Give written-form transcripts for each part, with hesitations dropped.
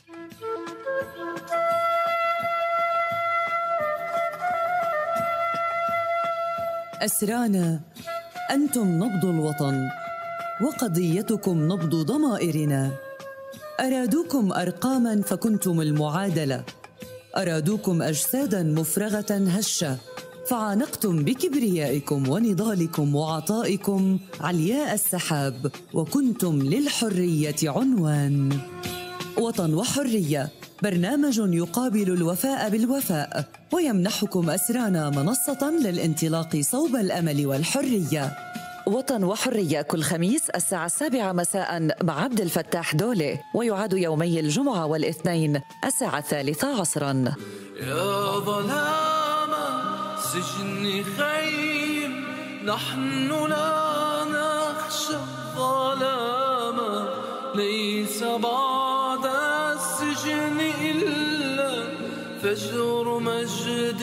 أسرانا، أنتم نبض الوطن وقضيتكم نبض ضمائرنا. أرادوكم أرقاماً فكنتم المعادلة، أرادوكم أجساداً مفرغة هشة فعانقتم بكبريائكم ونضالكم وعطائكم علياء السحاب وكنتم للحرية عنوان. وطن وحرية، برنامج يقابل الوفاء بالوفاء ويمنحكم أسرانا منصة للانطلاق صوب الأمل والحرية. وطن وحرية كل خميس الساعة 7 مساء مع عبد الفتاح دولة، ويعاد يومي الجمعة والاثنين الساعة 3 عصرا. يا ظلام سجن خيم، نحن لا نخشى الظلام، ليس بعد السجن إلا فجر مجد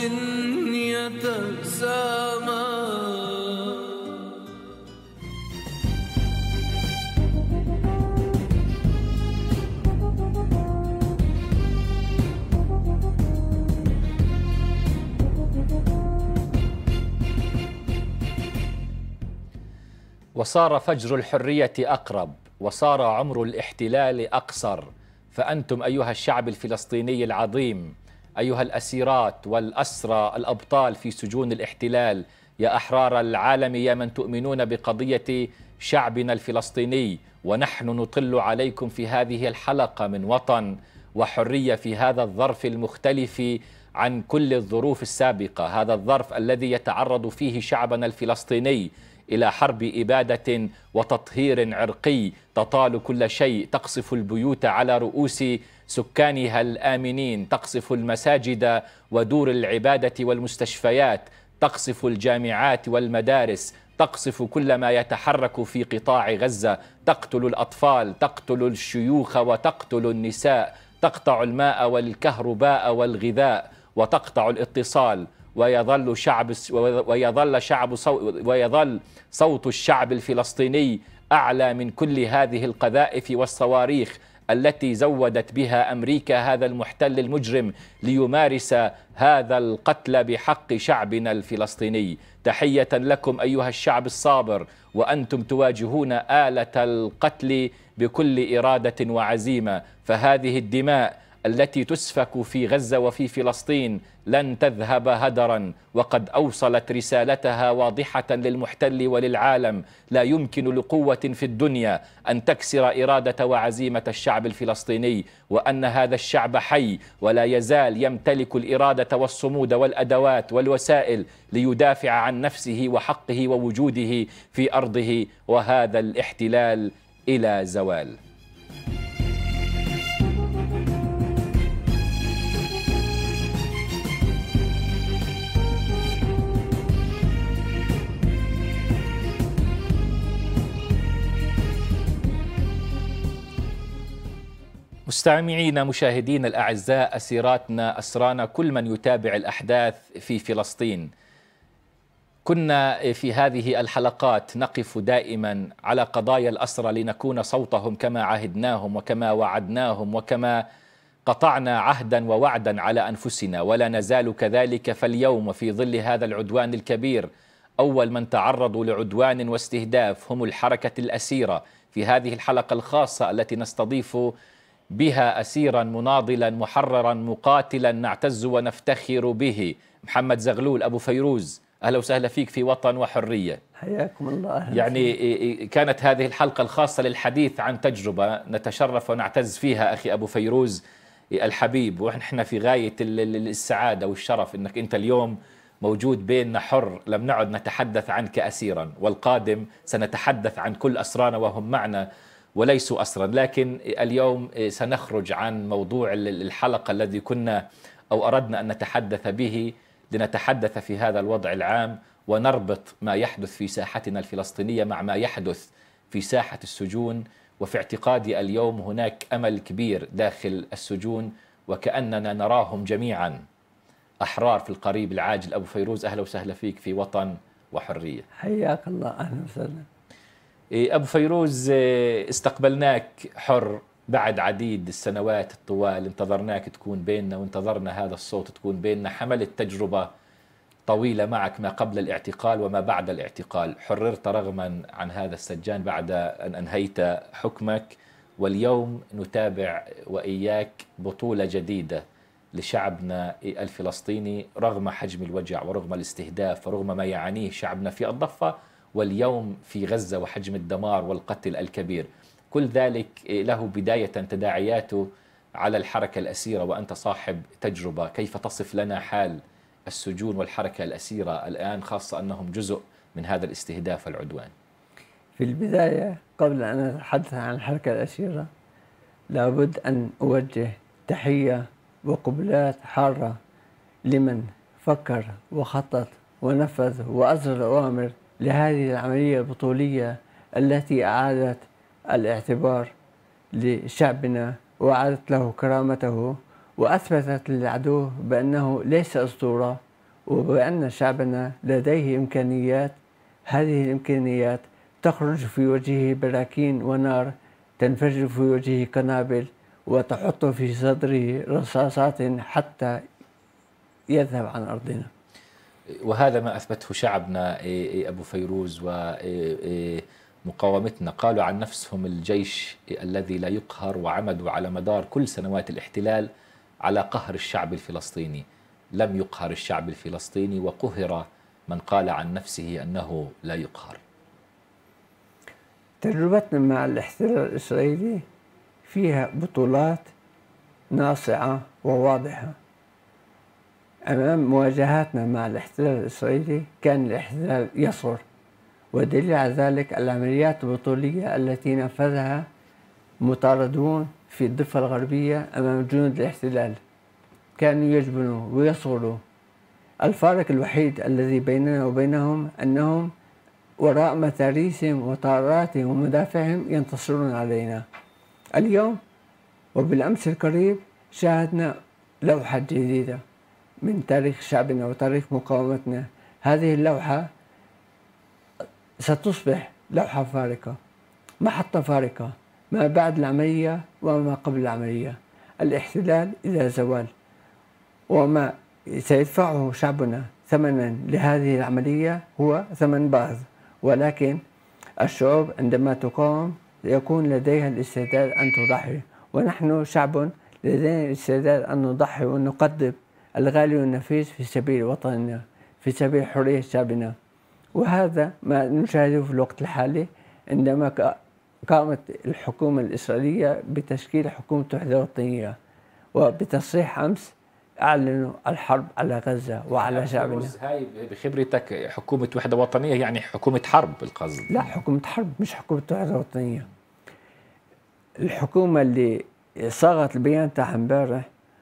يتسامى. وصار فجر الحرية أقرب، وصار عمر الاحتلال أقصر، فأنتم أيها الشعب الفلسطيني العظيم، أيها الأسيرات والأسرى الأبطال في سجون الاحتلال، يا أحرار العالم، يا من تؤمنون بقضية شعبنا الفلسطيني، ونحن نطل عليكم في هذه الحلقة من وطن وحرية في هذا الظرف المختلف عن كل الظروف السابقة، هذا الظرف الذي يتعرض فيه شعبنا الفلسطيني إلى حرب إبادة وتطهير عرقي تطال كل شيء، تقصف البيوت على رؤوس سكانها الآمنين، تقصف المساجد ودور العبادة والمستشفيات، تقصف الجامعات والمدارس، تقصف كل ما يتحرك في قطاع غزة، تقتل الأطفال، تقتل الشيوخ وتقتل النساء، تقطع الماء والكهرباء والغذاء وتقطع الاتصال، ويظل صوت الشعب الفلسطيني أعلى من كل هذه القذائف والصواريخ التي زودت بها أمريكا هذا المحتل المجرم ليمارس هذا القتل بحق شعبنا الفلسطيني. تحية لكم أيها الشعب الصابر، وأنتم تواجهون آلة القتل بكل إرادة وعزيمة، فهذه الدماء التي تسفك في غزة وفي فلسطين لن تذهب هدرا، وقد أوصلت رسالتها واضحة للمحتل وللعالم. لا يمكن لقوة في الدنيا أن تكسر إرادة وعزيمة الشعب الفلسطيني، وأن هذا الشعب حي ولا يزال يمتلك الإرادة والصمود والأدوات والوسائل ليدافع عن نفسه وحقه ووجوده في أرضه، وهذا الاحتلال إلى زوال. مستمعينا مشاهدينا الأعزاء، أسيراتنا أسرانا، كل من يتابع الأحداث في فلسطين، كنا في هذه الحلقات نقف دائما على قضايا الأسرى لنكون صوتهم كما عهدناهم وكما وعدناهم وكما قطعنا عهدا ووعدا على أنفسنا، ولا نزال كذلك. فاليوم في ظل هذا العدوان الكبير، أول من تعرضوا لعدوان واستهداف هم الحركة الأسيرة. في هذه الحلقة الخاصة التي نستضيف بها أسيرا مناضلا محررا مقاتلا نعتز ونفتخر به، محمد زغلول أبو فيروز، أهلا وسهلا فيك في وطن وحرية. حياكم الله. يعني كانت هذه الحلقة الخاصة للحديث عن تجربة نتشرف ونعتز فيها أخي أبو فيروز الحبيب، ونحن في غاية السعادة والشرف أنك أنت اليوم موجود بيننا حر، لم نعد نتحدث عنك أسيرا، والقادم سنتحدث عن كل أسرانا وهم معنا وليسوا أسرا. لكن اليوم سنخرج عن موضوع الحلقة الذي كنا أو أردنا أن نتحدث به، لنتحدث في هذا الوضع العام ونربط ما يحدث في ساحتنا الفلسطينية مع ما يحدث في ساحة السجون. وفي اعتقادي اليوم هناك أمل كبير داخل السجون، وكأننا نراهم جميعا أحرار في القريب العاجل. أبو فيروز أهلا وسهلا فيك في وطن وحرية. حياك الله، أهلا وسهلا. أبو فيروز، استقبلناك حر بعد عديد السنوات الطوال انتظرناك تكون بيننا، وانتظرنا هذا الصوت تكون بيننا. حملت تجربة طويلة معك ما قبل الاعتقال وما بعد الاعتقال، حررت رغما عن هذا السجان بعد أن أنهيت حكمك، واليوم نتابع وإياك بطولة جديدة لشعبنا الفلسطيني رغم حجم الوجع ورغم الاستهداف ورغم ما يعانيه شعبنا في الضفة واليوم في غزة وحجم الدمار والقتل الكبير. كل ذلك له بداية تداعياته على الحركة الأسيرة، وأنت صاحب تجربة. كيف تصف لنا حال السجون والحركة الأسيرة الآن، خاصة أنهم جزء من هذا الاستهداف والعدوان؟ في البداية قبل أن أتحدث عن الحركة الأسيرة لابد أن أوجه تحية وقبلات حارة لمن فكر وخطط ونفذ وأصدر الأوامر لهذه العملية البطولية التي أعادت الاعتبار لشعبنا وأعادت له كرامته وأثبتت للعدو بأنه ليس أسطورة، وبأن شعبنا لديه إمكانيات. هذه الإمكانيات تخرج في وجهه براكين ونار، تنفجر في وجهه قنابل، وتحط في صدره رصاصات حتى يذهب عن أرضنا. وهذا ما أثبته شعبنا أبو فيروز ومقاومتنا. قالوا عن نفسهم الجيش الذي لا يقهر، وعمدوا على مدار كل سنوات الاحتلال على قهر الشعب الفلسطيني. لم يقهر الشعب الفلسطيني، وقهر من قال عن نفسه أنه لا يقهر. تجربتنا مع الاحتلال الإسرائيلي فيها بطولات ناصعة وواضحة. أمام مواجهاتنا مع الاحتلال الإسرائيلي كان الاحتلال يصغر، ودليل على ذلك العمليات البطولية التي نفذها مطاردون في الضفة الغربية أمام جنود الاحتلال. كانوا يجبنوا ويصغروا. الفارق الوحيد الذي بيننا وبينهم أنهم وراء متاريسهم وطائراتهم ومدافعهم ينتصرون علينا. اليوم وبالأمس القريب شاهدنا لوحة جديدة من تاريخ شعبنا وتاريخ مقاومتنا. هذه اللوحة ستصبح لوحة فارقة، محطة فارقة ما بعد العملية وما قبل العملية. الاحتلال إلى زوال، وما سيدفعه شعبنا ثمنا لهذه العملية هو ثمن باهظ، ولكن الشعوب عندما تقاوم يكون لديها الاستعداد أن تضحي، ونحن شعب لدينا الاستعداد أن نضحي ونقدم الغالي والنفيس في سبيل وطننا، في سبيل حرية شعبنا. وهذا ما نشاهده في الوقت الحالي عندما قامت الحكومة الإسرائيلية بتشكيل حكومة وحدة وطنية، وبتصريح أمس أعلنوا الحرب على غزة وعلى شعبنا. هاي بخبرتك حكومة وحدة وطنية يعني حكومة حرب القصد؟ لا، حكومة حرب مش حكومة وحدة وطنية. الحكومة اللي صاغت البيان تاعها امبارح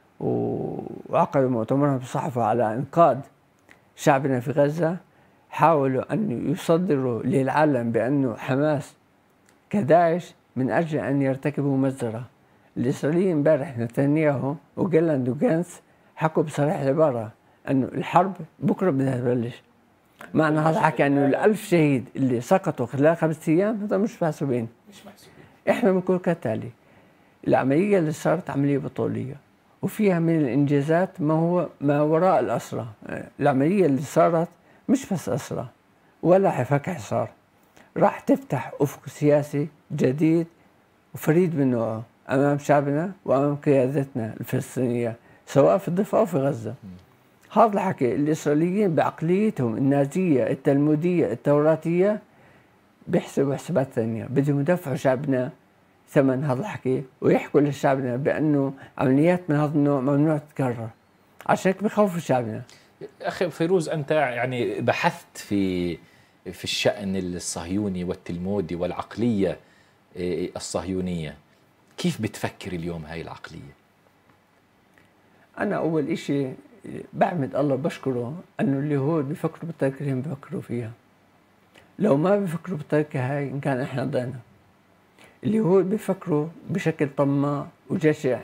وعقدوا مؤتمرهم بالصحافة على إنقاذ شعبنا في غزة حاولوا أن يصدروا للعالم بأنه حماس كداعش من أجل أن يرتكبوا مجزرة. الإسرائيليين امبارح نتنياهو وجالند وجانس حكوا بصريح العبارة أنه الحرب بكرة بدها تبلش. معنى هذا حكي أنه ال1000 شهيد اللي سقطوا خلال 5 أيام هذا مش محسوبين. إحنا بنقول كالتالي: العملية اللي صارت عملية بطولية وفيها من الإنجازات ما هو ما وراء الأسرى. العملية اللي صارت مش بس أسرى ولا فك حصار، راح تفتح أفق سياسي جديد وفريد من نوعه أمام شعبنا وأمام قيادتنا الفلسطينية سواء في الضفة أو في غزة. هذا الحكي الإسرائيليين بعقليتهم النازية التلمودية التوراتية بيحسبوا حسابات ثانية، بدهم يدفعوا شعبنا ثمن هذا الحكي ويحكوا لشعبنا بأنه عمليات من هذا النوع ممنوع تتكرر، عشان هيك بخوفوا شعبنا. أخي فيروز، أنت يعني بحثت في الشأن الصهيوني والتلمودي والعقلية الصهيونية، كيف بتفكر اليوم هاي العقلية؟ أنا أول إشي بعمد الله بشكره أنه اليهود بيفكروا بالطريقة اللي بيفكروا فيها. لو ما بيفكروا بالطريقة هاي إن كان إحنا ضينا. اليهود بيفكروا بشكل طماع وجشع،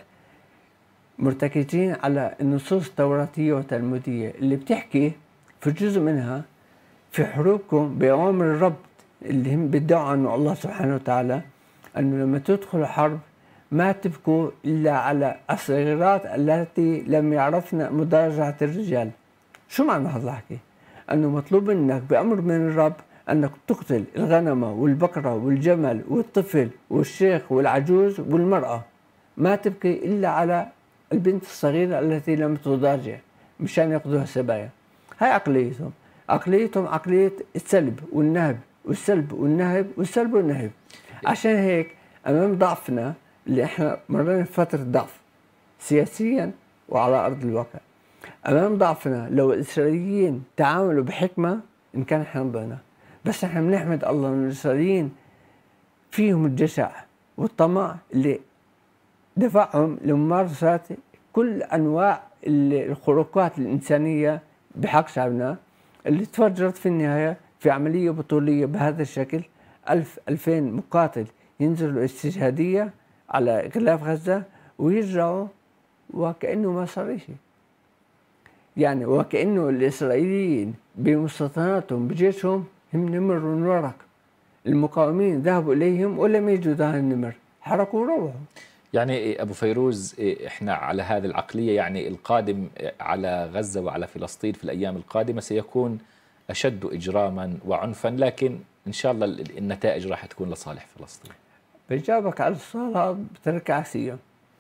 مرتكزين على النصوص التوراتية والتلمودية اللي بتحكي في جزء منها في حروبكم بأوامر الرب اللي هم بيدعوا عنه الله سبحانه وتعالى، أنه لما تدخلوا حرب ما تبكوا إلا على الصغيرات التي لم يعرفن مضاجعة الرجال. شو معنى هذا الحكي؟ أنه مطلوب منك بأمر من الرب أنك تقتل الغنم والبقرة والجمل والطفل والشيخ والعجوز والمرأة. ما تبكي إلا على البنت الصغيرة التي لم تضاجع مشان يأخذوها سبايا. هاي عقليتهم عقلية السلب والنهب والسلب والنهب والسلب والنهب. عشان هيك أمام ضعفنا اللي احنا مرينا فترة ضعف سياسيا وعلى أرض الواقع، أمام ضعفنا لو الإسرائيليين تعاملوا بحكمة إن كان احنا ضعنا. بس احنا بنحمد الله إن الإسرائيليين فيهم الجشع والطمع اللي دفعهم لممارسة كل أنواع الخروقات الإنسانية بحق شعبنا، اللي تفجرت في النهاية في عملية بطولية بهذا الشكل. 2000 مقاتل ينزلوا استشهادية على غلاف غزة ويرجعوا وكأنه ما صار شيء، يعني وكأنه الإسرائيليين بمستوطناتهم بجيشهم هم نمر ونورق. المقاومين ذهبوا إليهم ولم يجدوا هذا النمر، حركوا وروحوا. يعني أبو فيروز إحنا على هذه العقلية، يعني القادم على غزة وعلى فلسطين في الأيام القادمة سيكون أشد إجراما وعنفا، لكن إن شاء الله النتائج راح تكون لصالح فلسطين. بجاوبك على السؤال هذا بطريقة عكسية.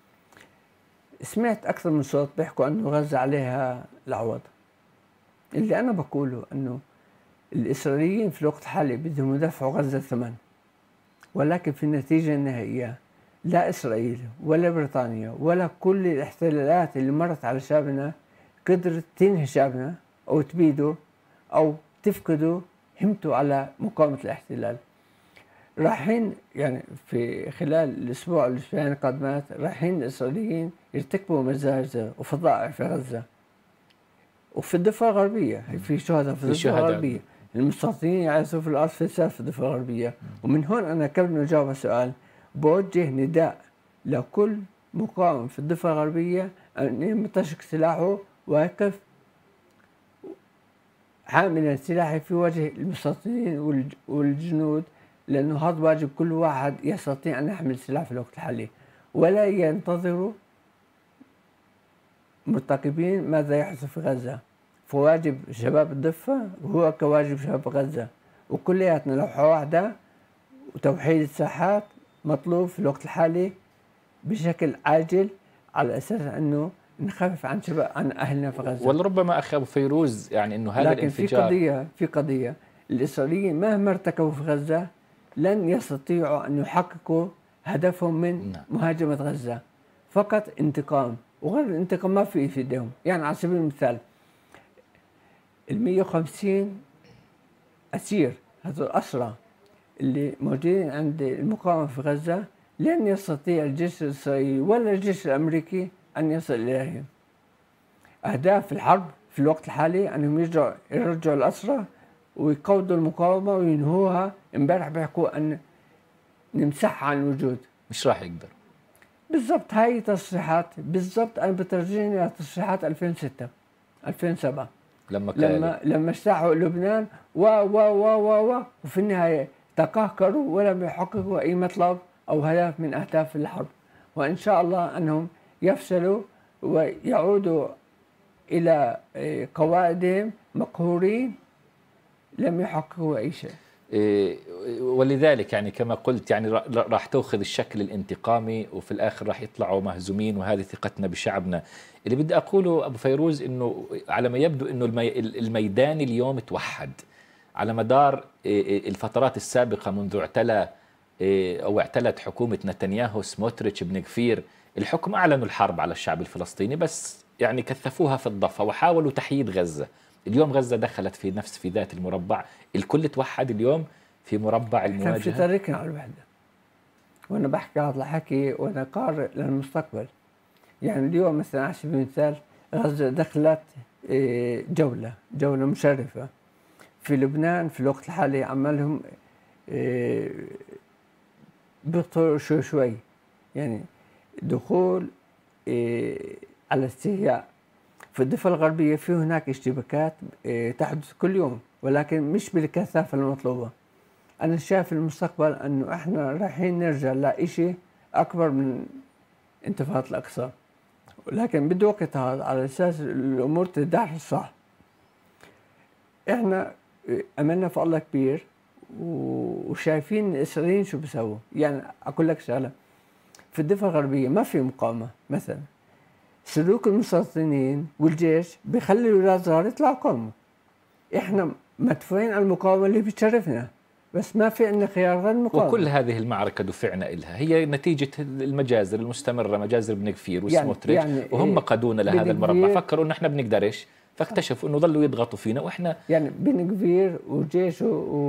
سمعت أكثر من صوت بيحكوا أنه غزة عليها العوض. اللي أنا بقوله أنه الإسرائيليين في الوقت الحالي بدهم يدفعوا غزة ثمن، ولكن في النتيجة النهائية لا إسرائيل ولا بريطانيا ولا كل الاحتلالات اللي مرت على شعبنا قدرت تنهي شعبنا أو تبيده أو تفقده همته على مقاومة الاحتلال. رايحين يعني في خلال الأسبوع الأسبوعين القادمات رايحين الإسرائيليين يرتكبوا مجازر وفظائع في غزة وفي الضفة الغربية. في شهداء في الضفة الغربية، المستوطنين يعيشوا في الأرض في الضفة الغربية. ومن هون أنا قبل ما أجاوب السؤال بوجه نداء لكل مقاوم في الضفة الغربية أن يمتشك سلاحه ويقف حاملا سلاحه في وجه المستوطنين والجنود، لأنه هذا واجب كل واحد يستطيع أن يحمل سلاح في الوقت الحالي، ولا ينتظروا مرتقبين ماذا يحدث في غزة. فواجب شباب الضفة هو كواجب شباب غزة، وكلياتنا لوحة واحدة وتوحيد الساحات مطلوب في الوقت الحالي بشكل عاجل، على أساس أنه نخفف عن أهلنا في غزة. ولربما أخي أبو فيروز يعني أنه هذا لكن الانفجار في قضية الإسرائيليين مهما ارتكبوا في غزة لن يستطيعوا أن يحققوا هدفهم من مهاجمة غزة، فقط انتقام، وغير الانتقام ما في يدهم. يعني على سبيل المثال 150 أسير هذول الأسرى اللي موجودين عند المقاومة في غزة لن يستطيع الجيش الإسرائيلي ولا الجيش الأمريكي أن يصل إليهم. أهداف الحرب في الوقت الحالي أنهم يرجعوا الأسرى ويقودوا المقاومة وينهوها. امبارح بيحكوا أن نمسحها عن الوجود. مش راح يقدر بالضبط. هاي تصريحات بالضبط أنا بترجعني إلى تصريحات 2006 2007 لما اجتاحوا لبنان وفي النهاية تقهقروا ولم يحققوا أي مطلب أو هدف من أهداف الحرب. وإن شاء الله أنهم يفشلوا ويعودوا إلى قواعدهم مقهورين لم يحققوا أي شيء. ولذلك يعني كما قلت يعني راح تأخذ الشكل الانتقامي وفي الآخر راح يطلعوا مهزومين، وهذه ثقتنا بشعبنا. اللي بدي أقوله أبو فيروز إنه على ما يبدو إنه الميدان اليوم توحد على مدار الفترات السابقة منذ اعتلت حكومة نتنياهو سموتريتش بن غفير. الحكم أعلنوا الحرب على الشعب الفلسطيني، بس يعني كثفوها في الضفة وحاولوا تحييد غزة. اليوم غزة دخلت في ذات المربع، الكل توحد اليوم في مربع المواجهة. كان في طريقنا على الوحدة، وأنا بحكي هذا الحكي وأنا قارئ للمستقبل. يعني اليوم مثلا على سبيل المثال غزة دخلت جولة مشرفة في لبنان في الوقت الحالي. عملهم بيخطروا شوي يعني دخول على استهياء. في الضفة الغربية في هناك اشتباكات تحدث كل يوم، ولكن مش بالكثافة المطلوبة. أنا شايف المستقبل أنه إحنا رايحين نرجع لإشي أكبر من انتفاضة الأقصى، لكن بده وقت هذا على أساس الأمور تدار صح. إحنا أملنا في الله كبير وشايفين الإسرائيليين شو بيسووا. يعني أقول لك شغلة، في الضفة الغربية ما في مقاومة مثلا، سلوك المستوطنين والجيش بيخلي الأولاد صغار يطلعوا يقاوموا. إحنا مدفوعين على المقاومة اللي بتشرفنا، بس ما في عندنا خيار غير المقاومة. وكل هذه المعركة دفعنا إلها هي نتيجة المجازر المستمرة، مجازر بن كفير وسموتريتش، يعني وهم قادونا لهذا المربع. فكروا إنه إحنا بنقدرش، فاكتشفوا إنه ظلوا يضغطوا فينا. وإحنا يعني بن كفير وجيشه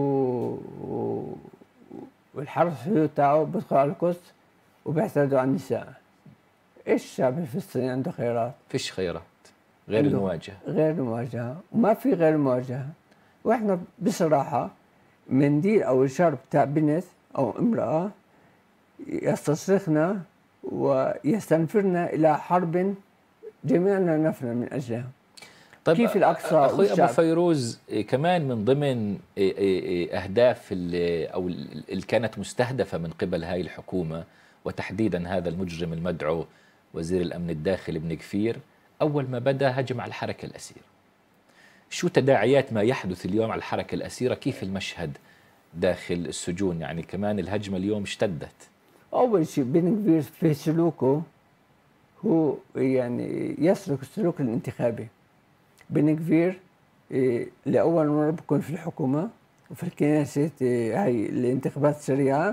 والحرس تاعه بدخل على القدس وبيعتدوا على النساء. إيش الشعب الفلسطيني عنده خيارات؟ فيش خيارات غير المواجهة. غير المواجهة، وما في غير المواجهة. وإحنا بصراحة منديل أو الشرب تاع بنت أو امرأة يستصرخنا ويستنفرنا إلى حرب جميعنا نفنى من أجلها. طيب كيف الأقصى أخوي أبو فيروز، كمان من ضمن أهداف أو اللي كانت مستهدفة من قبل هاي الحكومة، وتحديدا هذا المجرم المدعو وزير الأمن الداخلي بن كفير، أول ما بدأ هجم على الحركة الأسيرة. شو تداعيات ما يحدث اليوم على الحركة الأسيرة؟ كيف المشهد داخل السجون؟ يعني كمان الهجمة اليوم اشتدت. أول شيء بن كفير في سلوكه هو يعني يسلك السلوك الانتخابي. بن كفير لأول مرة بكون في الحكومة وفي الكنيسة، هاي الانتخابات السريعة،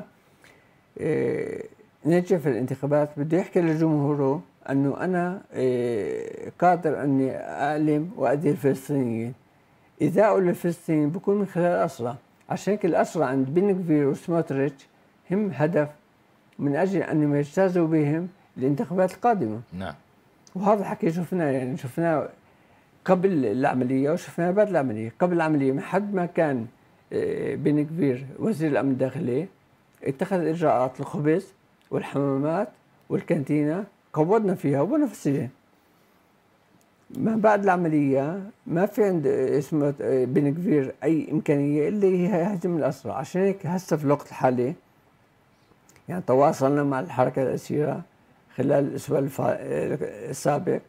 نجح في الانتخابات. بده يحكي لجمهوره أنه أنا قادر أني أعلم وأدي الفلسطينيين. إيذاؤه للفلسطينيين بكون من خلال الأسرى. عشان هيك الأسرى عند بن كفير وسموتريتش هم هدف من أجل أنهم يجتازوا بهم الانتخابات القادمة. نعم. وهذا الحكي شفناه، يعني شفناه قبل العملية وشفناه بعد العملية. قبل العملية من حد ما كان بن كفير وزير الأمن الداخلي اتخذ إجراءات الخبز والحمامات والكانتينة، قوضنا فيها وبنا في السجن. ما بعد العملية ما في عند اسمه بن كفير أي إمكانية إلا يهاجم الأسرى. عشان هيك هسه في الوقت الحالي يعني تواصلنا مع الحركة الأسيرة خلال الأسبوع السابق.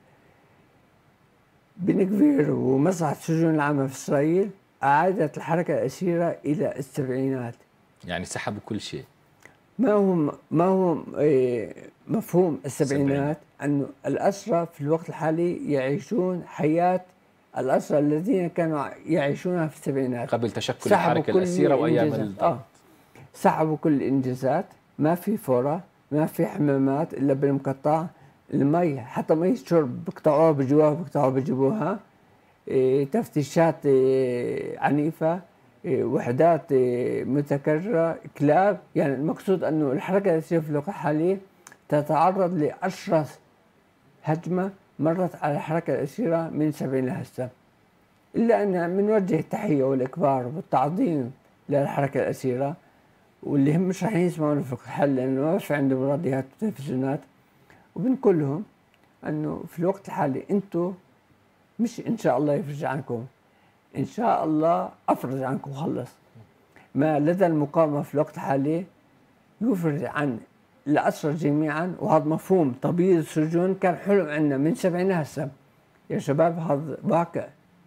بن كفير ومصلحة السجون العامة في إسرائيل أعادت الحركة الأسيرة إلى السبعينات. يعني سحبوا كل شيء. ما هو مفهوم السبعينات أنه الأسرى في الوقت الحالي يعيشون حياة الأسرى الذين كانوا يعيشونها في السبعينات قبل تشكل الحركة الأسيرة وأيام سحبوا كل الإنجازات. ما في فورة، ما في حمامات إلا بالمقطع. المي حتى مي الشرب بقطعوها بجوها بقطعوها بجيبوها. تفتيشات عنيفة، وحدات متكررة، كلاب. يعني المقصود أنه الحركة الأسيرة في الوقت الحالي تتعرض لأشرس هجمة مرت على الحركة الأسيرة من 70 لهسه. إلا أن بنوجه التحية والإكبار والتعظيم للحركة الأسيرة، واللي هم مش راح يسمعون في الحل لأنه ما في عندهم راديوهات وتلفزيونات. وبنقول لهم أنه في الوقت الحالي أنتم مش إن شاء الله يفرج عنكم، إن شاء الله أفرج عنكم خلص. ما لدى المقاومة في الوقت الحالي يفرج عن الأسرى جميعا. وهذا مفهوم تبييض السجون كان حلم عندنا من 70 هسه يا شباب. هذا واقع.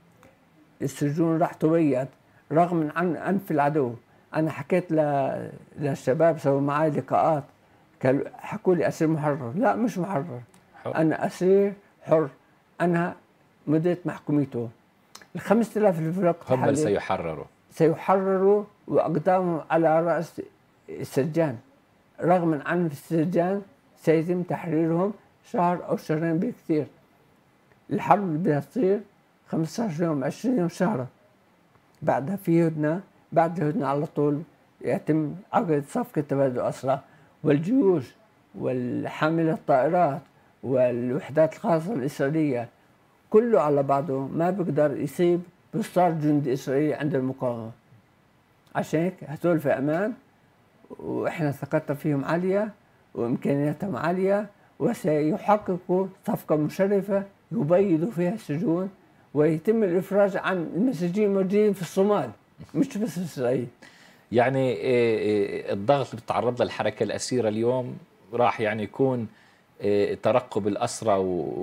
السجون راح تبيض رغم عن أنف العدو. أنا حكيت للشباب سووا معي لقاءات، حكوا لي أسير محرر. لا مش محرر، أنا أسير حر. أنا مدة محكوميته. 5000 اللي في الوقت هم الحالي سيحرروا وأقدامهم على رأس السجان. رغم عن السجان سيتم تحريرهم شهر أو شهرين بكثير. الحرب اللي بدها تصير 15 يوم 20 يوم شهر. بعدها في هدنة. بعد الهدنة على طول يتم عقد صفقة تبادل أسرى. والجيوش والحاملة الطائرات والوحدات الخاصة الإسرائيلية كله على بعضه ما بيقدر يصيب بصار جندي إسرائيلي عند المقاومة. عشان هيك هدول في أمان، وإحنا ثقتنا فيهم عالية وإمكانياتهم عالية، وسيحققوا صفقة مشرفة يبيضوا فيها السجون ويتم الإفراج عن المساجين الموجودين في الصومال مش بس في إسرائيل. يعني الضغط اللي بتتعرض له الحركة الأسيرة اليوم راح يعني يكون ترقب الأسرى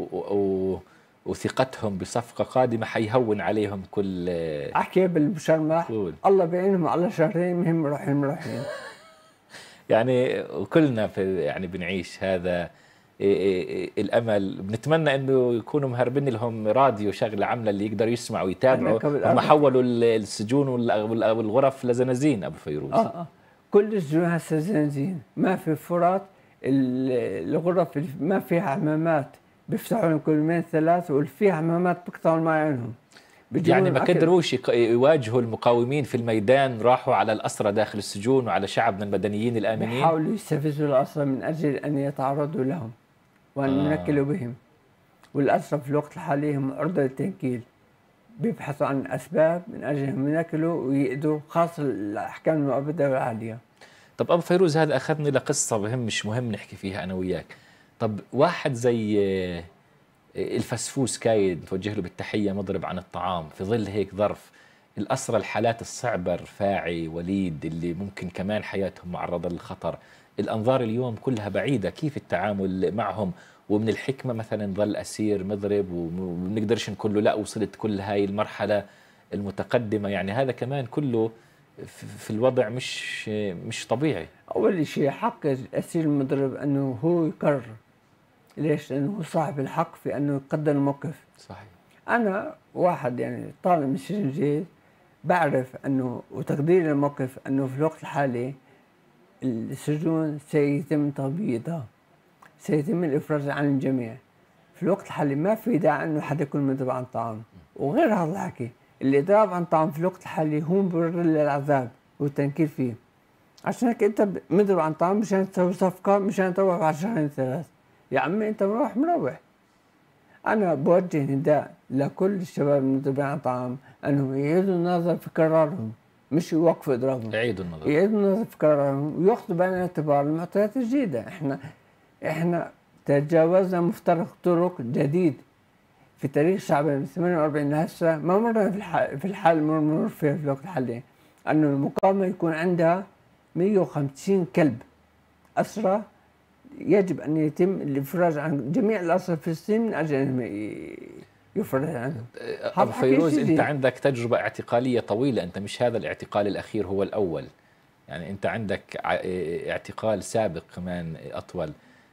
وثقتهم بصفقة قادمة حيهون عليهم كل احكي بالمشرمح الله بيعينهم على شهرين مهم رايحين يعني وكلنا يعني بنعيش هذا الامل. بنتمنى انه يكونوا مهربين لهم راديو شغله عامله اللي يقدروا يسمعوا ويتابعوا. هم حولوا السجون والغرف لزنازين ابو فيروز. كل السجون هسه زنازين، ما في فرات، الغرف ما فيها حمامات، بيفتحوا لهم كل يومين ثلاث، واللي فيها حمامات بيقطعوا الماء عنهم. يعني ما قدروش يواجهوا المقاومين في الميدان، راحوا على الأسرى داخل السجون وعلى شعبنا المدنيين الآمنين. حاولوا يستفزوا الأسرى من أجل أن يتعرضوا لهم وأن ينكلوا بهم، والأسرى في الوقت الحالي هم عرضة للتنكيل، بيبحثوا عن أسباب من أجل أن ينكلوا ويأذوا، خاصة الأحكام المؤبدة والعالية. طب أبو فيروز، هذا أخذني لقصة مش مهم نحكي فيها أنا وياك. طب واحد زي الفسفوس كايد نتوجه له بالتحية مضرب عن الطعام في ظل هيك ظرف، الأسرى الحالات الصعبة، رفاعي، وليد، اللي ممكن كمان حياتهم معرضة للخطر، الأنظار اليوم كلها بعيدة، كيف التعامل معهم؟ ومن الحكمة مثلا ظل أسير مضرب ومنقدرش نقول له لا وصلت كل هاي المرحلة المتقدمة، يعني هذا كمان كله في الوضع مش طبيعي. أول شيء حق الأسير المضرب أنه هو يقرر. ليش؟ لأنه هو صاحب الحق في أنه يقدر الموقف. صحيح. أنا واحد يعني طالع من السجن جديد، بعرف أنه وتقدير الموقف أنه في الوقت الحالي السجون سيتم تبييضها، سيتم الإفراج عن الجميع. في الوقت الحالي ما في داعي أنه حدا يكون مضرب عن طعام. وغير هذا الحكي، الإضراب عن طعام في الوقت الحالي هو مبرر للعذاب والتنكيل فيه. عشان هيك أنت مضرب عن طعام مشان تسوي صفقة، مشان تروح بعد شهرين ثلاث. يا عمي أنت مروح. أنا بوجه نداء لكل الشباب المضربين عن طعام أنهم يعيدوا النظر في قرارهم، مش يوقفوا إضرابهم. يعيدوا النظر في قرارهم ويأخذوا بعين الاعتبار المعطيات الجديدة. إحنا تجاوزنا مفترق طرق جديد في تاريخ شعبنا من 48 لهسه، ما مرنا في الحال مرور فيها في الوقت الحالي، أنه المقاومة يكون عندها 150 كلب أسرى. يجب أن يتم الإفراج عن جميع الأسرى الفلسطينيين من أجل أن يفرج عنهم. أبو فيروز، أنت عندك تجربة اعتقالية طويلة، أنت مش هذا الاعتقال الأخير هو الأول، يعني أنت عندك اعتقال سابق كمان أطول.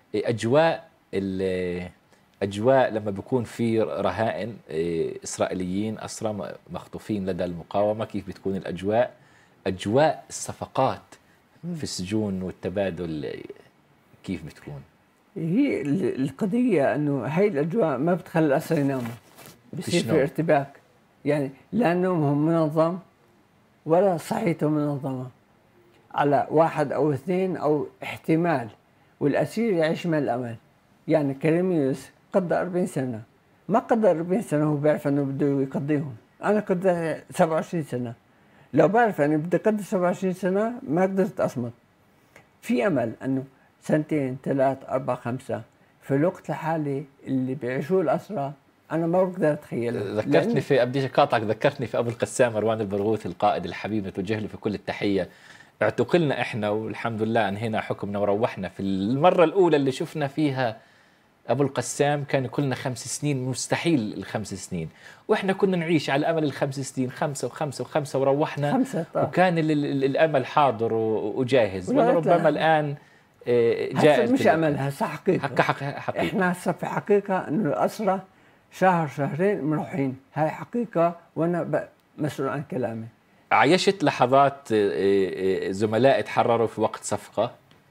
أجواء لما بيكون في رهائن إسرائيليين أسرى مخطوفين لدى المقاومة، كيف بتكون الأجواء؟ أجواء الصفقات في السجون والتبادل كيف بتكون؟ هي القضية أنه هاي الأجواء ما بتخلي الأسرى يناموا، بصير في ارتباك، يعني لا نومهم منظم ولا صحيتهم منظمة على واحد أو اثنين أو احتمال، والأسير يعيش من الأمل. يعني كريم يونس قضى 40 سنة، ما قضى 40 سنة هو بيعرف أنه بده يقضيهم. أنا قضيت 27 سنة، لو بعرف أني بدي أقضي 27 سنة ما قدرت أصمت. في أمل أنه سنتين 3 4 5 في الوقت الحالي اللي بيعيشوه الأسرى أنا ما بقدر أتخيله. بديش أقاطعك، ذكرتني في أبو القسام مروان البرغوثي القائد الحبيب، نتوجه له في كل التحية. اعتقلنا إحنا والحمد لله أنهينا حكمنا وروحنا. في المرة الأولى اللي شفنا فيها أبو القسام كان كلنا 5 سنين، مستحيل ال5 سنين، وإحنا كنا نعيش على أمل ال5 سنين، 5 و5 و5 وروحنا، وكان الأمل حاضر وجاهز. ولربما الآن جاء مش أمل، هسه حقيقة. حقيقة. إحنا هسه في حقيقة إنه الأسرى شهر شهرين مروحين، هاي حقيقة وأنا مسؤول عن كلامي. عايشت لحظات زملاء تحرروا في وقت صفقة؟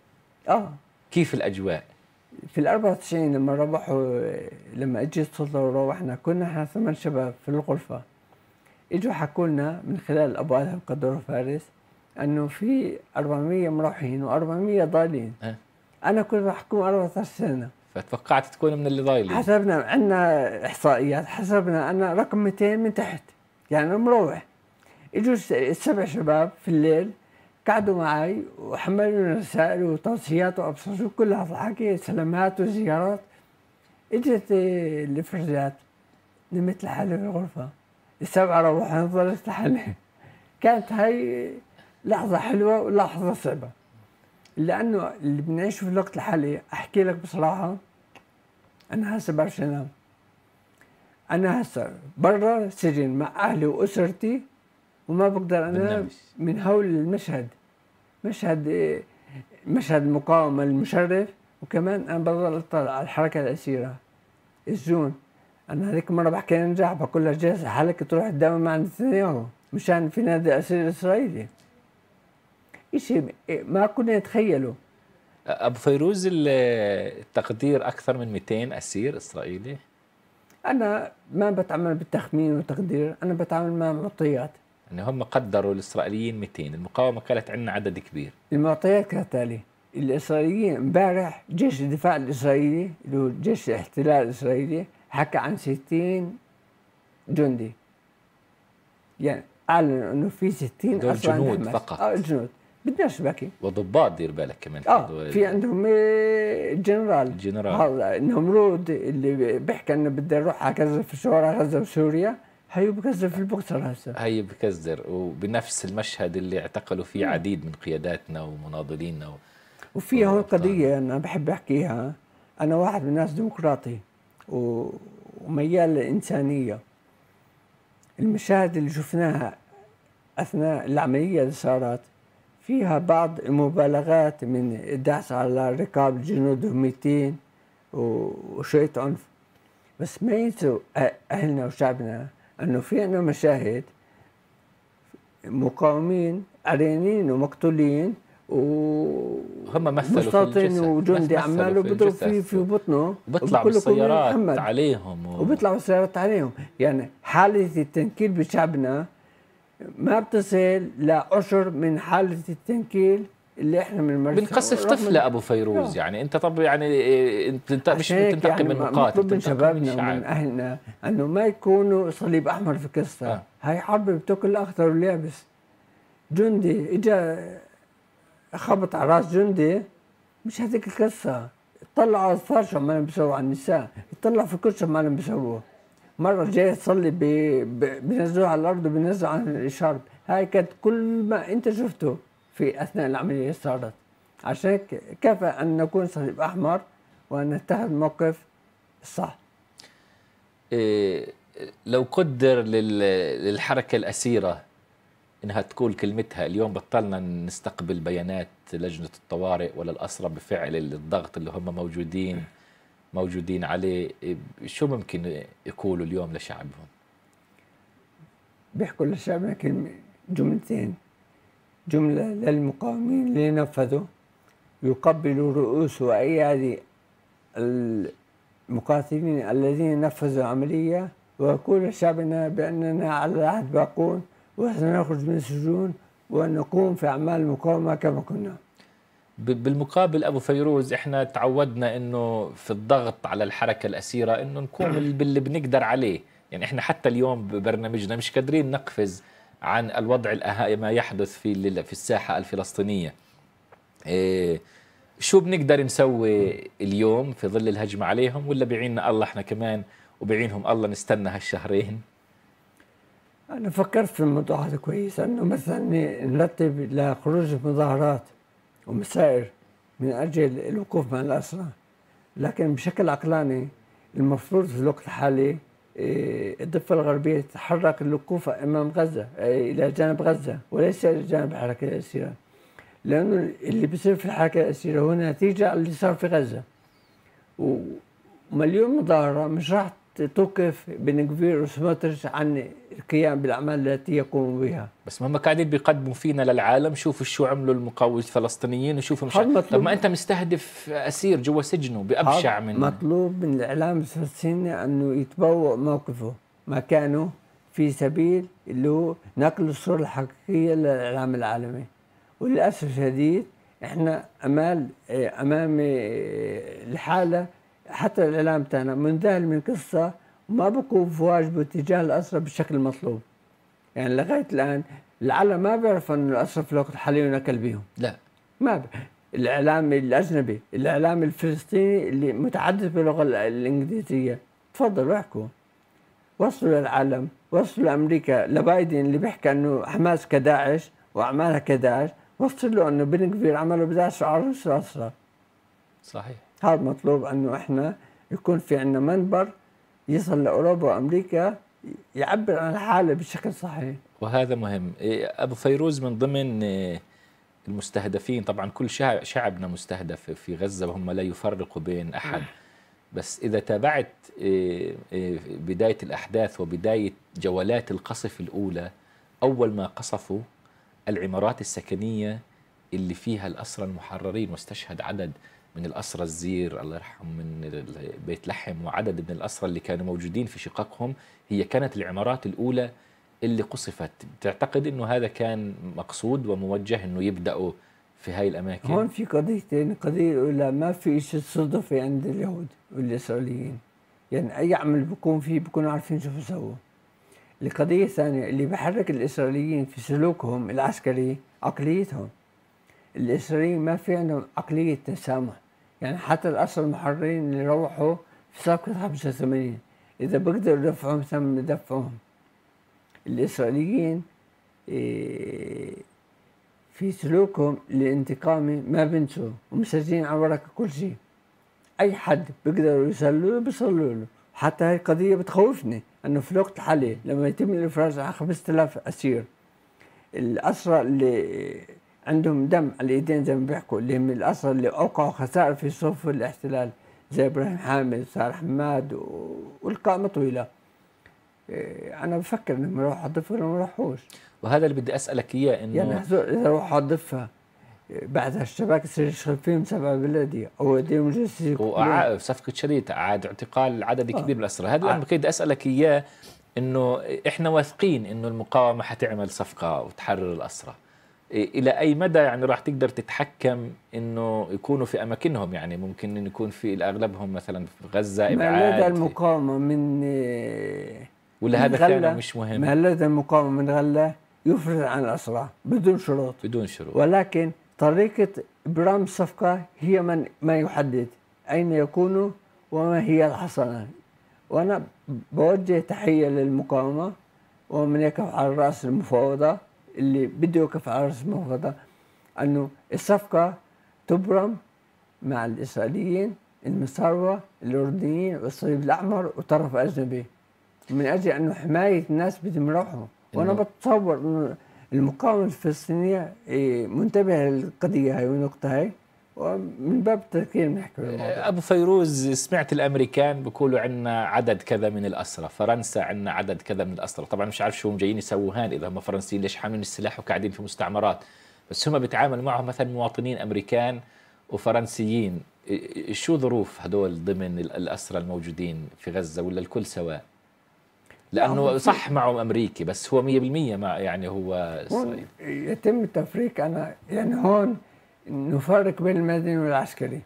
كيف الأجواء؟ في 94 لما روحوا، لما اجت السلطة وروحنا، كنا احنا 8 شباب في الغرفة. اجوا حكوا لنا من خلال ابو ادهم قدر فارس انه في 400 مروحين و400 ضايلين. انا كنت بحكم 14 سنة، فتوقعت تكون من اللي ضايلين. حسبنا، عندنا احصائيات، حسبنا انا رقم 200 من تحت، يعني مروح. اجوا 7 شباب في الليل قعدوا معي وحملوا رسائل وتوصيات وابصر كل هذا الحكي، سلامات وزيارات. اجت الافرازات، نمت لحالي في الغرفه، ال7 روحوا ظلت لحالي. كانت هاي لحظه حلوه ولحظه صعبه، لانه اللي بنعيشه في الوقت الحالي احكي لك بصراحه أنا هسه بعرفش أنام. أنا هسه برا سجن مع أهلي وأسرتي وما بقدر أنام من هول المشهد. مشهد المقاومة المشرف، وكمان أنا بضل أطلع على الحركة الأسيرة الزون. أنا هذيك مرة بحكي نجاح بقول لها جالسة حالك تروح تداوم مع نتنياهو مشان في نادي أسير إسرائيلي. إشي ما كنا نتخيله. أبو فيروز، التقدير أكثر من 200 أسير إسرائيلي؟ أنا ما بتعامل بالتخمين والتقدير، أنا بتعامل مع معطيات. يعني هم قدروا الإسرائيليين 200، المقاومة كانت عندنا عدد كبير. المعطيات كالتالي: الإسرائيليين امبارح جيش الدفاع الإسرائيلي اللي هو جيش الاحتلال الإسرائيلي حكى عن 60 جندي، يعني أعلن إنه في 60 دول جنود فقط. الجنود بدناش بكي وضباط، دير بالك كمان في عندهم جنرال هذا نمرود اللي بيحكي انه بدي اروح اكذب في شوارع غزه وسوريا، هيو بكذب في البوكسر هسه، هي بكذب، وبنفس المشهد اللي اعتقلوا فيه عديد من قياداتنا ومناضلينا وفي هون قضيه انا بحب احكيها. انا واحد من الناس ديمقراطي وميال للانسانيه. المشاهد اللي شفناها اثناء العمليه اللي صارت فيها بعض المبالغات من الدعس على رقاب الجنود 200 وشوية عنف، بس ما ينسوا أهلنا وشعبنا أنه في عنا مشاهد مقاومين عريانين ومقتولين هم مثلوا مستوطن وجندي عماله بيضرب فيه في بطنه، وبيطلع بالسيارات عليهم وبيطلعوا بالسيارات عليهم. يعني حالة التنكيل بشعبنا ما بتصل لعشر من حالة التنكيل اللي احنا بنقصف طفلة أبو فيروز. يعني أنت طب يعني أنت مش بتنتقم يعني من مقاتل، مطلوب من شبابنا ومن أهلنا أنه ما يكونوا صليب أحمر في قصة. هاي حرب بتاكل الأخضر واليابس. جندي إجا خبط على راس جندي، مش هذيك القصة. طلعوا على الأطفال شو عمالهم بيسووا على النساء، يطلعوا في كل شو عمالهم بيسووه. مرة جاي تصلي بينزلوه على الأرض وبينزلوا عن الشرب. هاي كانت كل ما أنت شفته في أثناء العملية اللي صارت. عشان كفى أن نكون صليب أحمر وأن نتخذ موقف الصح. لو قدر للحركة الأسيرة إنها تقول كلمتها اليوم، بطلنا نستقبل بيانات لجنة الطوارئ ولا الأسرى بفعل الضغط اللي هم موجودين عليه، شو ممكن يقولوا اليوم لشعبهم؟ بيحكوا لشعبنا جملتين: جملة للمقاومين اللي نفذوا يقبلوا رؤوس وأيادي المقاتلين الذين نفذوا العملية، ويقول لشعبنا بأننا على العهد باقون وسنخرج من السجون ونقوم في أعمال المقاومة كما كنا. بالمقابل أبو فيروز، إحنا تعودنا إنه في الضغط على الحركة الأسيرة إنه نقوم باللي بنقدر عليه. يعني إحنا حتى اليوم ببرنامجنا مش قادرين نقفز عن الوضع ما يحدث في الساحة الفلسطينية. شو بنقدر نسوي اليوم في ظل الهجمة عليهم، ولا بيعيننا الله إحنا كمان وبيعينهم الله نستنى هالشهرين؟ أنا فكرت في الموضوع هذا كويس، أنه مثلا نرتب لخروج مظاهرات ومسائر من أجل الوقوف مع الأسرى، لكن بشكل عقلاني المفروض في الوقت الحالي الضفة الغربية تتحرك للوقوف أمام غزة، إلى جانب غزة وليس إلى جانب الحركة الأسيرة، لأنه اللي بيصير في الحركة الأسيرة هو نتيجة اللي صار في غزة. ومليون مظاهرة مش راح توقف بن كفير وسموتريتش عن القيام بالأعمال التي يقوموا بها. بس هم قاعدين بيقدموا فينا للعالم، شوفوا شو عملوا المقاومة الفلسطينيين وشوفوا طب ما أنت مستهدف أسير جوا سجنه بأبشع من. مطلوب من الإعلام الفلسطيني أنه يتبوأ موقفه مكانه في سبيل اللي هو نقل الصورة الحقيقية للإعلام العالمي. وللأسف الشديد إحنا أمام الحالة، حتى الإعلام تاعنا منذهل من قصة وما بقوم في واجبه تجاه الأسرى بالشكل المطلوب. يعني لغاية الآن العالم ما بيعرف أن الأسرى في الوقت الحالي نكل بيهم. لا، ما الإعلام الأجنبي، الإعلام الفلسطيني اللي متحدث باللغة الإنجليزية، تفضلوا احكوا، وصلوا للعالم، وصلوا لأمريكا، لبايدن اللي بيحكي أنه حماس كداعش وأعمالها كداعش، وصلوا أنه بن كفير عملوا بداعش وعرسوا الأسرى. صحيح. هذا مطلوب أنه إحنا يكون في عندنا منبر يصل لأوروبا وأمريكا يعبر عن الحالة بشكل صحيح. وهذا مهم. أبو فيروز، من ضمن المستهدفين طبعا كل شعبنا مستهدف في غزة وهم لا يفرقوا بين أحد، بس إذا تابعت بداية الأحداث وبداية جولات القصف الأولى، أول ما قصفوا العمارات السكنية اللي فيها الأسرى المحررين، واستشهد عدد من الأسرى الزير الله يرحمه من بيت لحم، وعدد من الأسرى اللي كانوا موجودين في شققهم، هي كانت العمارات الأولى اللي قصفت. تعتقد أنه هذا كان مقصود وموجه أنه يبدأوا في هاي الأماكن؟ هون في قضيتين. القضية الأولى، ما في شيء صدفي عند اليهود والإسرائيليين، يعني أي عمل بيكون فيه بيكونوا عارفين شو بيسووا. القضية الثانية اللي بحرك الإسرائيليين في سلوكهم العسكري عقليتهم. الإسرائيليين ما في عندهم عقلية تسامح، يعني حتى الأسرى المحررين اللي روحوا في صفقة 85 إذا بيقدروا يدفعوهم ثمن يدفعوهم. الإسرائيليين في سلوكهم الانتقامي ما بنسوا ومسجلين على ورقة كل شيء. أي حد بيقدروا يسلوا له بيصلوا له. حتى هاي القضية بتخوفني أنه في الوقت الحالي لما يتم الإفراج عن 5000 أسير، الأسرى اللي عندهم دم على الإيدين زي ما بيحكوا، اللي هم الأسرى اللي أوقعوا خسائر في صفوف الاحتلال زي إبراهيم حامد سار حماد والقائمة طويلة، أنا بفكر إنهم يروحوا على الضفة ولا ما يروحوش. وهذا اللي بدي أسألك إياه، إنه يعني إذا روحوا على الضفة بعد الشباك يصير يشغل فيهم 7 بلدي أو يديهم جلسة صفقة شريط، عاد اعتقال عدد كبير من الأسرى. هذا اللي بدي أسألك إياه، إنه إحنا واثقين إنه المقاومة حتعمل صفقة وتحرر الأسرى. إلى أي مدى يعني راح تقدر تتحكم إنه يكونوا في أماكنهم؟ يعني ممكن إن يكون في أغلبهم مثلا في غزة إبعاد. ما لدى المقاومة من ولا هذا كان مش مهم؟ ما لدى المقاومة من غلة يفرج عن الأسرى بدون شروط. بدون شروط. ولكن طريقة إبرام الصفقة هي ما يحدد أين يكونوا وما هي الحصانة. وأنا بوجه تحية للمقاومة ومن يقف على رأس المفاوضة، اللي بده يوقف على رأس المفاوضة، أنه الصفقة تبرم مع الإسرائيليين، المساروة، الأردنيين والصليب الأحمر وطرف أجنبي، من أجل أنه حماية الناس بدهم يروحوا. وأنا بتصور أنه المقاومة الفلسطينية منتبهة للقضية هاي والنقطة هاي، ومن باب التذكير بنحكي بالموضوع. أبو فيروز، سمعت الأمريكان بيقولوا عنا عدد كذا من الأسرى، فرنسا عنا عدد كذا من الأسرى. طبعا مش عارف شو هم جايين يسووا هان، إذا هم فرنسيين ليش حاملين السلاح وقاعدين في مستعمرات، بس هم بيتعاملوا معهم مثلا مواطنين أمريكان وفرنسيين. شو ظروف هدول ضمن الأسرى الموجودين في غزة، ولا الكل سواء؟ لأنه صح معهم أمريكي بس هو 100% مع يعني هو إسرائيل. يتم التفريق. أنا يعني هون نفرق بين المدني والعسكري.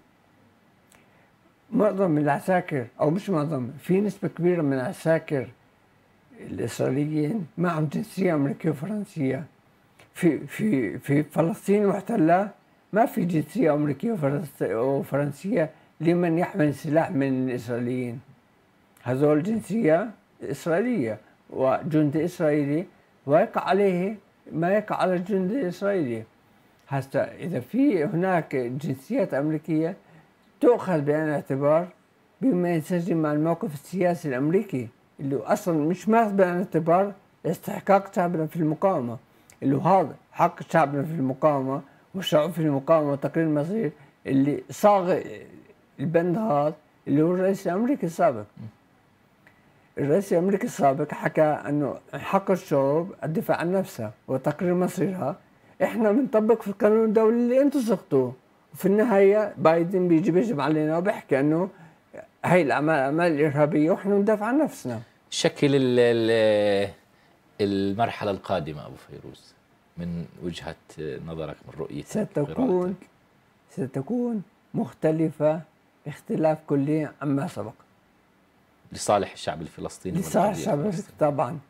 معظم العساكر أو مش معظم، في نسبة كبيرة من العساكر الإسرائيليين معهم جنسية أمريكية وفرنسية. في فلسطين المحتلة ما في جنسية أمريكية وفرنسية لمن يحمل سلاح من الإسرائيليين. هذول جنسية إسرائيلية وجندي إسرائيلي، ويقع عليه ما يقع على الجندي الإسرائيلي. هسه إذا في هناك جنسيات أمريكية تؤخذ بعين الاعتبار بما ينسجم مع الموقف السياسي الأمريكي، اللي أصلا مش ماخذ بعين الاعتبار استحقاق شعبنا في المقاومة، اللي هذا حق شعبنا في المقاومة والشعوب في المقاومة وتقرير المصير، اللي صاغ البند هذا اللي هو الرئيس الأمريكي السابق. الرئيس الأمريكي السابق حكى أنه حق الشعوب الدفاع عن نفسها وتقرير مصيرها. إحنا بنطبق في القانون الدولي اللي أنتم صغتوه، وفي النهاية بايدن بيجي بيجب علينا وبيحكي أنه هاي الأعمال الإرهابية وإحنا بندافع عن نفسنا. شكل المرحلة القادمة أبو فيروز من وجهة نظرك، من رؤيتك، ستكون مختلفة اختلاف كلي عما سبق، لصالح الشعب الفلسطيني. لصالح الشعب الفلسطيني طبعا.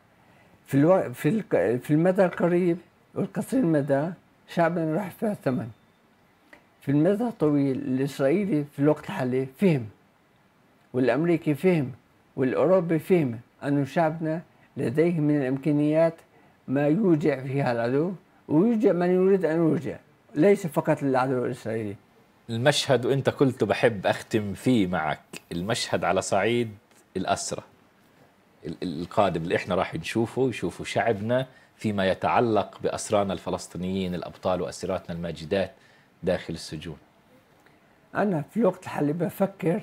في المدى القريب والقصير المدى شعبنا راح يدفع ثمن. في المدى الطويل الإسرائيلي في الوقت الحالي فهم، والأمريكي فهم، والأوروبي فهم أن شعبنا لديه من الإمكانيات ما يوجع فيها العدو، ويوجع من يريد أن يوجع، ليس فقط للعدو الإسرائيلي. المشهد وانت قلت بحب اختم فيه معك، المشهد على صعيد الأسرة القادم اللي احنا راح يشوفوا شعبنا فيما يتعلق بأسرانا الفلسطينيين الأبطال وأسيراتنا الماجدات داخل السجون. أنا في الوقت الحالي بفكر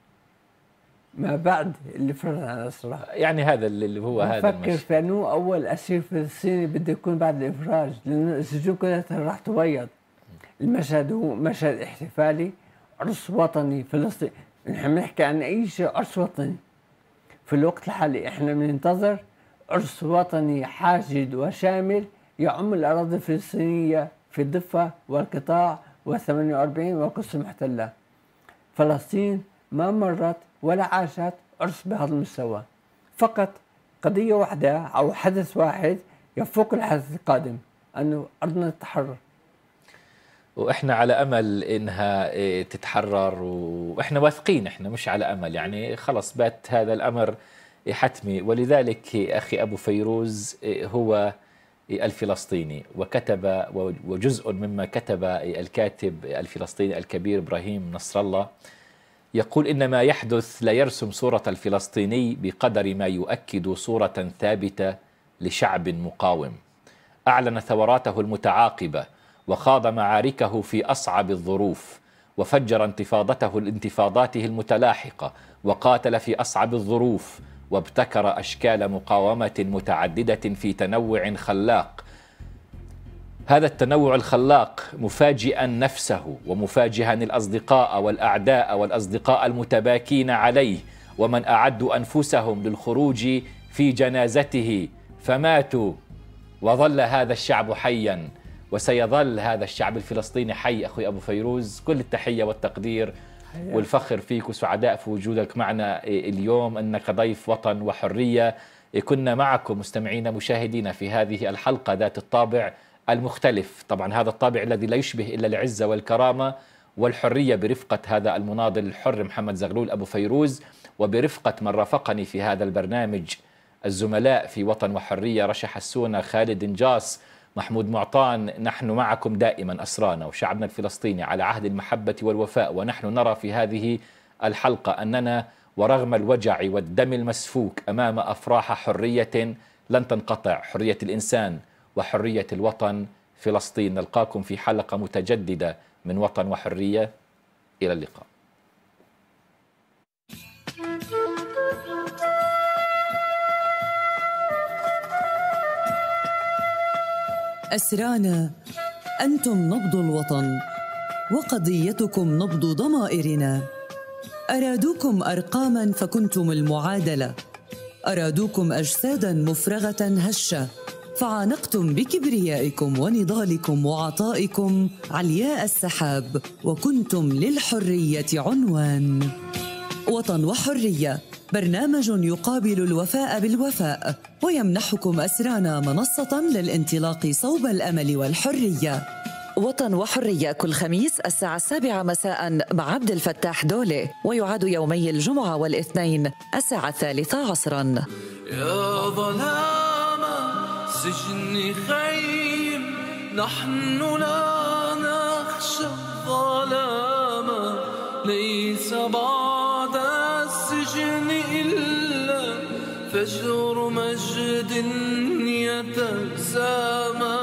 ما بعد اللي فرض على الأسرة، يعني هذا اللي هو هذا المشهد. بفكر في أنه أول أسير فلسطيني بده يكون بعد الإفراج، لأن السجون كلها راح تبيض. المشهد هو مشهد احتفالي، عرس وطني فلسطيني، نحن بنحكي عن أي شيء عرس وطني. في الوقت الحالي احنا بننتظر عرس وطني حاشد وشامل يعم الأراضي الفلسطينية في الضفة والقطاع و48 والقدس المحتلة. فلسطين ما مرت ولا عاشت عرس بهذا المستوى، فقط قضية واحدة أو حدث واحد يفوق الحدث القادم، أنه أرضنا تتحرر. واحنا على امل انها تتحرر، واحنا واثقين، احنا مش على امل، يعني خلص بات هذا الامر حتمي. ولذلك اخي ابو فيروز هو الفلسطيني، وكتب وجزء مما كتب الكاتب الفلسطيني الكبير ابراهيم نصر الله يقول إن ما يحدث لا يرسم صورة الفلسطيني بقدر ما يؤكد صورة ثابتة لشعب مقاوم أعلن ثوراته المتعاقبة وخاض معاركه في أصعب الظروف، وفجر انتفاضاته المتلاحقة، وقاتل في أصعب الظروف، وابتكر أشكال مقاومة متعددة في تنوع خلاق. هذا التنوع الخلاق مفاجئا نفسه ومفاجئا الأصدقاء والأعداء والأصدقاء المتباكين عليه، ومن أعدوا أنفسهم للخروج في جنازته فماتوا. وظل هذا الشعب حيا، وسيظل هذا الشعب الفلسطيني حي. أخوي أبو فيروز، كل التحية والتقدير والفخر فيك، وسعداء في وجودك معنا اليوم، أنك ضيف وطن وحرية. كنا معكم مستمعين مشاهدين في هذه الحلقة ذات الطابع المختلف، طبعا هذا الطابع الذي لا يشبه إلا العزة والكرامة والحرية، برفقة هذا المناضل الحر محمد زغلول أبو فيروز، وبرفقة من رافقني في هذا البرنامج الزملاء في وطن وحرية رشا حسونة، خالد نجاص، محمود معطان. نحن معكم دائما أسرانا وشعبنا الفلسطيني على عهد المحبة والوفاء. ونحن نرى في هذه الحلقة أننا ورغم الوجع والدم المسفوك أمام أفراح حرية لن تنقطع، حرية الإنسان وحرية الوطن فلسطين. نلقاكم في حلقة متجددة من وطن وحرية، إلى اللقاء. أسرانا أنتم نبض الوطن، وقضيتكم نبض ضمائرنا. أرادوكم أرقاما فكنتم المعادلة، أرادوكم أجسادا مفرغة هشة، فعانقتم بكبريائكم ونضالكم وعطائكم علياء السحاب، وكنتم للحرية عنوان. وطن وحرية، برنامج يقابل الوفاء بالوفاء، ويمنحكم أسرانا منصة للانطلاق صوب الأمل والحرية. وطن وحرية كل خميس الساعة 7 مساء مع عبد الفتاح دولة، ويعاد يومي الجمعة والاثنين الساعة 3 عصرا. يا ظلام سجن خيم، نحن لا نخشى الظلام، ليس بعد السجن إلا فجر مجد يتسامى.